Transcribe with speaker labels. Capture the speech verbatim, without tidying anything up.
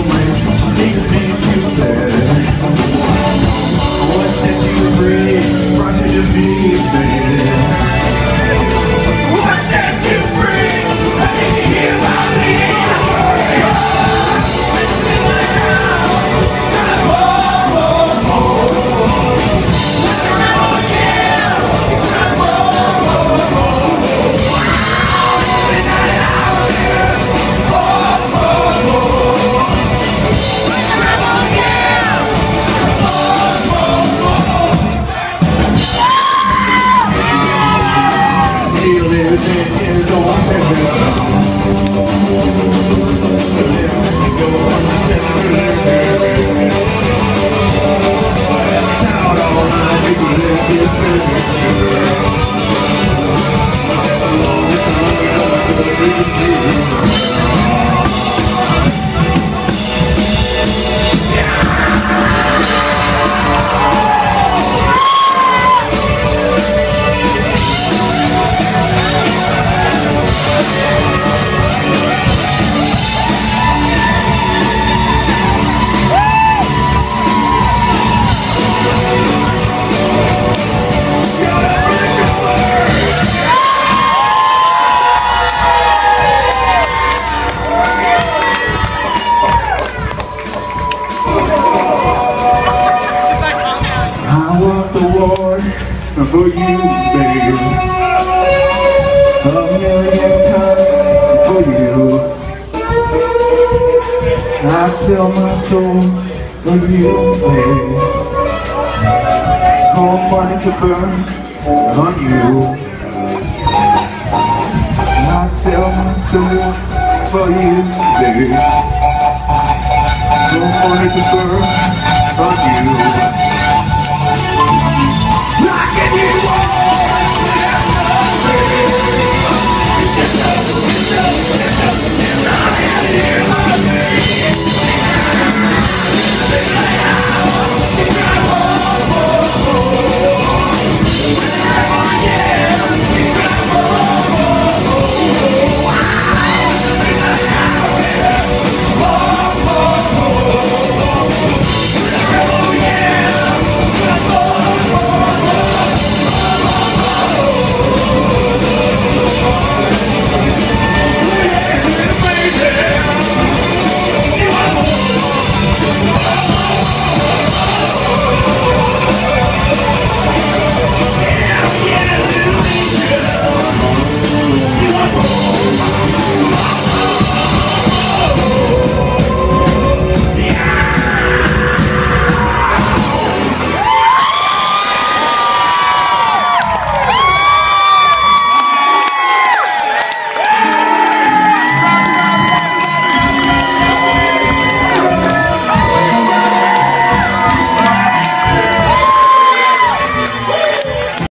Speaker 1: man, she seems to make you bad. What sets you free, brought you to me, baby. What sets you free, I need to hear about me. Lives in his own heaven. Let's go on the center. That's out all my people live this living. That's a long, it's a long, it's a long, it's a long, I want the war for you, baby. A million times for you. I'd sell my soul for you, baby. For money to burn on you. I'd sell my soul for you, baby. For money to burn on you.